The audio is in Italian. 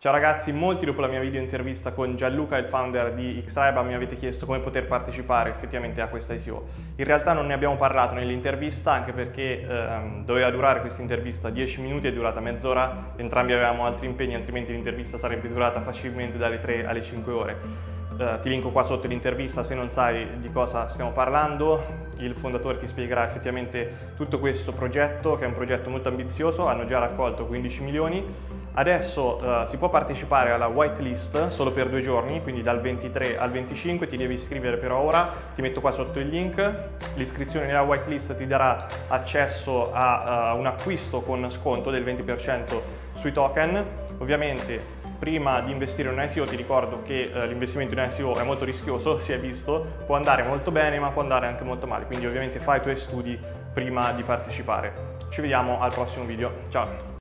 Ciao ragazzi, molti dopo la mia video intervista con Gianluca, il founder di Xtribe, mi avete chiesto come poter partecipare effettivamente a questa ICO. In realtà non ne abbiamo parlato nell'intervista, anche perché doveva durare questa intervista 10 minuti, è durata mezz'ora, entrambi avevamo altri impegni, altrimenti l'intervista sarebbe durata facilmente dalle 3 alle 5 ore. Ti linko qua sotto l'intervista se non sai di cosa stiamo parlando. Il fondatore ti spiegherà effettivamente tutto questo progetto, che è un progetto molto ambizioso, hanno già raccolto 15 milioni. Adesso si può partecipare alla whitelist solo per 2 giorni, quindi dal 23 al 25, ti devi iscrivere per ora, ti metto qua sotto il link. L'iscrizione nella whitelist ti darà accesso a un acquisto con sconto del 20% sui token. Ovviamente prima di investire in un ICO ti ricordo che l'investimento in un ICO è molto rischioso, si è visto, può andare molto bene ma può andare anche molto male, quindi ovviamente fai i tuoi studi prima di partecipare. Ci vediamo al prossimo video, ciao!